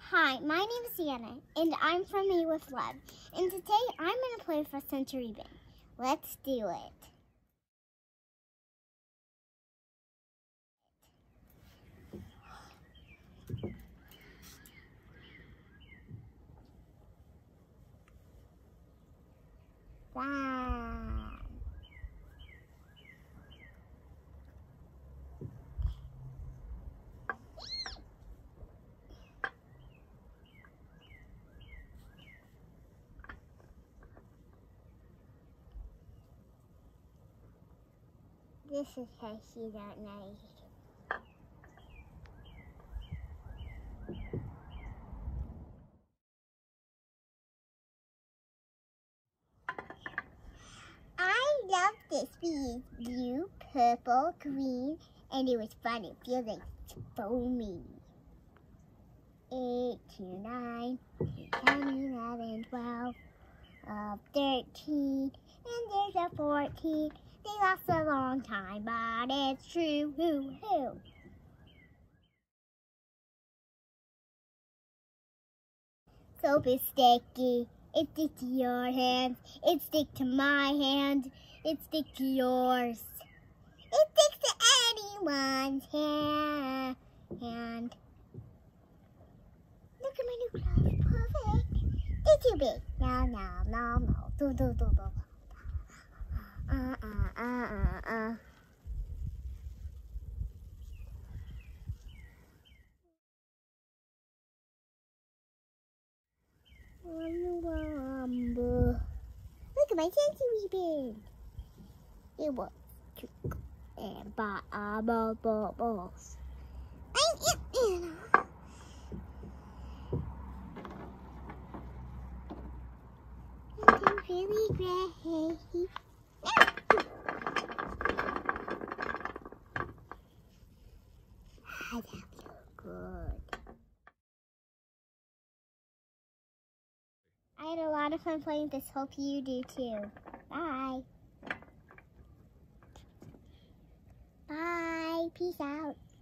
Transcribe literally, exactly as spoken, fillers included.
Hi, my name is Sienna, and I'm from Me with Love. And today I'm going to play for Century Bin. Let's do it. Wow. This is how she don't know. I love this piece. Blue, purple, green, and it was fun. It feels like foamy. Eight, two, nine, ten, eleven, twelve, uh, thirteen, and there's a fourteen. They last a long time, but it's true. Hoo hoo. Soap is sticky. It sticks to your hands. It sticks to my hand. It sticks to yours. It sticks to anyone's hand. hand. Look at my new clothes. Perfect. They're too big. No, no, no, no. Do, do, do, do. Uh, uh, uh, uh, uh. Look at my Century Bin. It was two and bubble bubbles. I'm in. It's really great. I feel good. I had a lot of fun playing this. Hope you do too. Bye. Bye. Peace out.